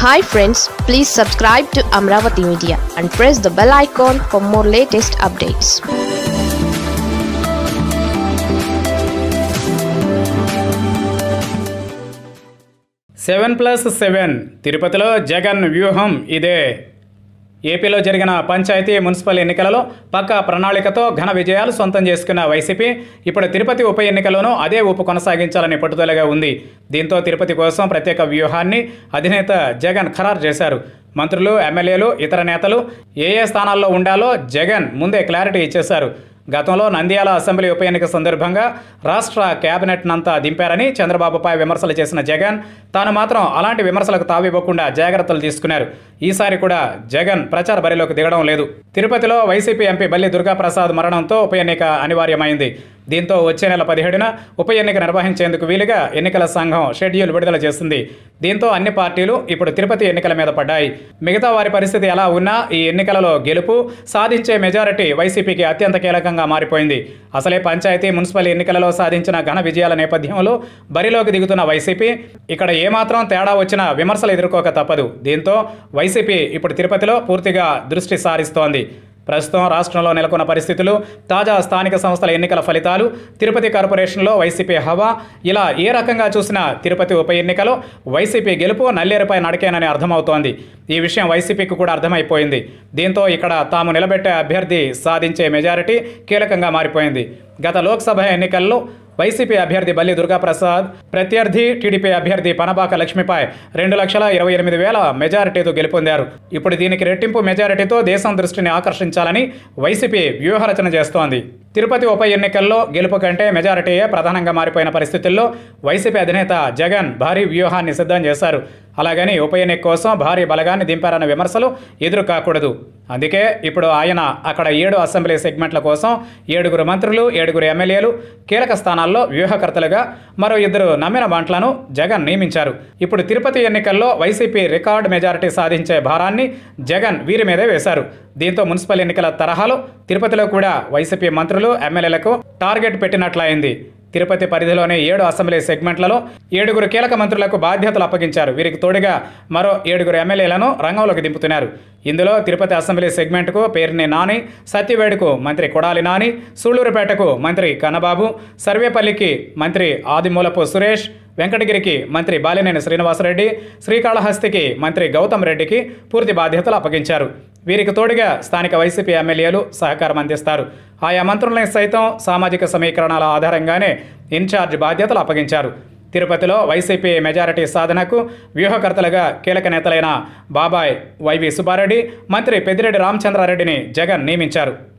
Hi friends, please subscribe to Amaravathi Media and press the bell icon for more latest updates. 7+7 తిరుపతిలో జగన్ వ్యూహం ఇదే. ఏపీలో జరిగిన panchayat municipal ఎన్నికలలో పక్కా ప్రణాళికతో ఘన విజయాలు సొంతం చేసుకున్న వైసీపీ ఇప్పుడు తిరుపతి ఉప ఎన్నికలోనూ అదే ఊపు కొనసాగించాలని పట్టుదలగా ఉంది. దీంతో తిరుపతి కోసం ప్రత్యేక వ్యూహాన్ని అధినేత జగన్ ఖరారు చేశారు. మంత్రులు, ఎమ్మెల్యేలు, ఇతర నేతలు ఏ స్థానాల్లో ఉండాలో జగన్ ముందే క్లారిటీ ఇచ్చేశారు. గతంలో నంద్యాల అసెంబ్లీ ఉప ఎన్నిక సందర్భంగా రాష్ట్ర కేబినెట్నంతా దింపారని చంద్రబాబుపై విమర్శలు చేసిన జగన్ తాను మాత్రం అలాంటి విమర్శలకు తావివ్వకుండా జాగ్రత్తలు తీసుకున్నారు. ఈసారి కూడా జగన్ ప్రచార బరిలోకి దిగడం లేదు. తిరుపతిలో వైసీపీ ఎంపీ బల్లి దుర్గాప్రసాద్ మరణంతో ఉప ఎన్నిక అనివార్యమైంది. దీంతో వచ్చే నెల 17న ఉప ఎన్నిక నిర్వహించేందుకు వీలుగా ఎన్నికల సంఘం షెడ్యూల్ విడుదల చేసింది. దీంతో అన్ని పార్టీలు ఇప్పుడు తిరుపతి ఎన్నికల మీద పడ్డాయి. మిగతా వారి పరిస్థితి ఎలా ఉన్నా ఈ ఎన్నికలలో గెలుపు సాధించే మెజారిటీ వైసీపీకి అత్యంత కీలకంగా మారిపోయింది. అసలే పంచాయతీ, మున్సిపల్ ఎన్నికలలో సాధించిన ఘన విజయాల నేపథ్యంలో బరిలోకి దిగుతున్న వైసీపీ ఇక్కడ ఏమాత్రం తేడా వచ్చినా విమర్శలు ఎదుర్కోక తప్పదు. దీంతో వైసీపీ ఇప్పుడు తిరుపతిలో పూర్తిగా దృష్టి సారిస్తోంది. ప్రస్తుతం రాష్ట్రంలో నెలకొన్న పరిస్థితులు, తాజా స్థానిక సంస్థల ఎన్నికల ఫలితాలు, తిరుపతి కార్పొరేషన్లో వైసీపీ హవా, ఇలా ఏ రకంగా చూసినా తిరుపతి ఉప ఎన్నికలో వైసీపీ గెలుపు నల్లేరుపై నడకేనని అర్థమవుతోంది. ఈ విషయం వైసీపీకి కూడా అర్థమైపోయింది. దీంతో ఇక్కడ తాము నిలబెట్టే అభ్యర్థి సాధించే మెజారిటీ కీలకంగా మారిపోయింది. గత లోక్సభ ఎన్నికల్లో వైసీపీ అభ్యర్థి బల్లి దుర్గాప్రసాద్ ప్రత్యర్థి టీడీపీ అభ్యర్థి పనబాక లక్ష్మిపై 2,28,000 మెజారిటీతో గెలుపొందారు. ఇప్పుడు దీనికి రెట్టింపు మెజారిటీతో దేశం దృష్టిని ఆకర్షించాలని వైసీపీ వ్యూహరచన చేస్తోంది. తిరుపతి ఉప ఎన్నికల్లో గెలుపు కంటే మెజారిటీయే ప్రధానంగా మారిపోయిన పరిస్థితుల్లో వైసీపీ అధినేత జగన్ భారీ వ్యూహాన్ని సిద్ధం చేశారు. అలాగని ఉప ఎన్నిక కోసం భారీ బలగాన్ని దింపారన్న విమర్శలు ఎదురు కాకూడదు. అందుకే ఇప్పుడు ఆయన అక్కడ 7 అసెంబ్లీ సెగ్మెంట్ల కోసం 7 మంత్రులు, 7 ఎమ్మెల్యేలు కీలక స్థానాల్లో వ్యూహకర్తలుగా మరో 2 నమ్మిన బంట్లను జగన్ నియమించారు. ఇప్పుడు తిరుపతి ఎన్నికల్లో వైసీపీ రికార్డు మెజారిటీ సాధించే భారాన్ని జగన్ వీరి మీదే వేశారు. దీంతో మున్సిపల్ ఎన్నికల తరహాలో తిరుపతిలో కూడా వైసీపీ మంత్రులు, ఎమ్మెల్యేలకు టార్గెట్ పెట్టినట్లయింది. తిరుపతి పరిధిలోని 7 అసెంబ్లీ సెగ్మెంట్లలో 7 కీలక మంత్రులకు బాధ్యతలు అప్పగించారు. వీరికి తోడుగా మరో 7 ఎమ్మెల్యేలను రంగంలోకి దింపుతున్నారు. ఇందులో తిరుపతి అసెంబ్లీ సెగ్మెంట్కు పేర్ని నాని, సత్యవేడుకు మంత్రి కొడాలి నాని, సూళ్లూరుపేటకు మంత్రి కన్నబాబు, సర్వేపల్లికి మంత్రి ఆదిమూలపు సురేష్, వెంకటగిరికి మంత్రి బాలినేని శ్రీనివాసరెడ్డి, శ్రీకాళహస్తికి మంత్రి గౌతమ్ రెడ్డికి పూర్తి బాధ్యతలు అప్పగించారు. వీరికి తోడుగా స్థానిక వైసీపీ ఎమ్మెల్యేలు సహకారం అందిస్తారు. ఆయా మంత్రులని సైతం సామాజిక సమీకరణాల ఆధారంగానే ఇన్ఛార్జ్ బాధ్యతలు అప్పగించారు. తిరుపతిలో వైసీపీ మెజారిటీ సాధనకు వ్యూహకర్తలుగా కీలక నేతలైన బాబాయ్ వైవి సుబ్బారెడ్డి, మంత్రి పెద్దిరెడ్డి రామచంద్రారెడ్డిని జగన్ నియమించారు.